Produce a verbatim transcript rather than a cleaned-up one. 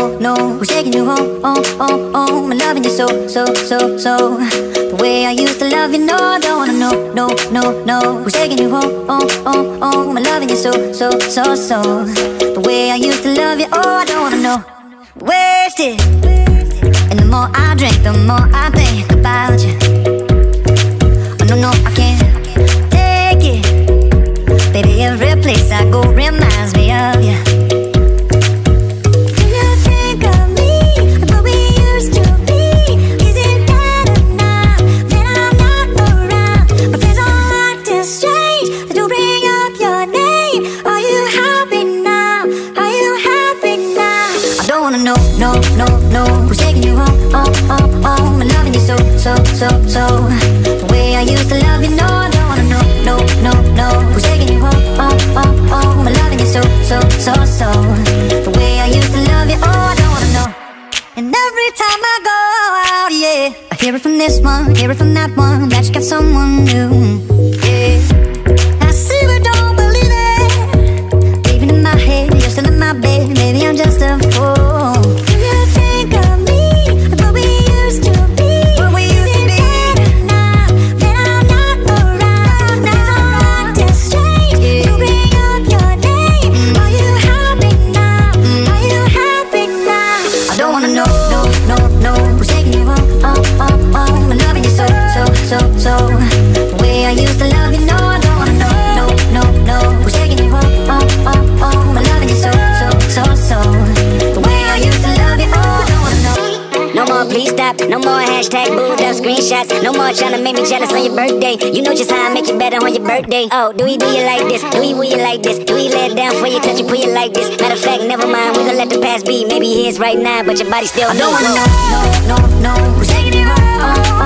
no, no, who's taking you home, home, home, home? I'm loving you so, so, so, so. The way I used to love you, no, I don't wanna know, no, no, no, who's taking you home, home, home, home? I'm loving you so, so, so, so. The way I used to love you, oh, I don't wanna know. Wasted. And the more I drink, the more I think about you. Oh, no, no, I can't take it. Baby, every place I go reminds me of you. Do you think of me, the we used to be? Is it better now that I'm not around? My friends all acting strange, they don't bring up your name. Are you happy now? Are you happy now? I don't wanna know, no, no, no, who's taking you home, home, home, home? I'm loving you so, so, so, so. The way I used to love you, no, I don't wanna know, no, no, no, who's taking you home, home, home, home? I'm loving you so, so, so, so. The way I used to love you, oh, I don't wanna know. And every time I go out, yeah, I hear it from this one, hear it from that one, that you got someone new, yeah. I see but don't believe it. Even in my head, you're still in my bed. Maybe I'm just a fool. Do you think of me, the we used to be? What we used to be? Now that I'm not around, now I'm acting strange. You bring up your name. Are you happy now? Are you happy now? I don't wanna know, no, no, no, who's taking you home, home, home, home? I'm loving you so, so, so, so. The way I used to love you, no, I don't wanna know, no, no, no, who's taking you home, home, home, home? I'm loving you so, so, so, so. The way I used to love you, oh, I don't wanna know. No more please stop, no more hashtag booed up screenshots. No more tryna make me jealous on your birthday. You know just how I make you better on your birthday. Oh, do we do you like this? Do we will you like this? Do we lay it down for you, touch you, pull you like this? Matter of fact, never mind, we gon' let the past be. Maybe it is right now, but your body still I don't wanna know, no, no, no, who's taking you home, home, home?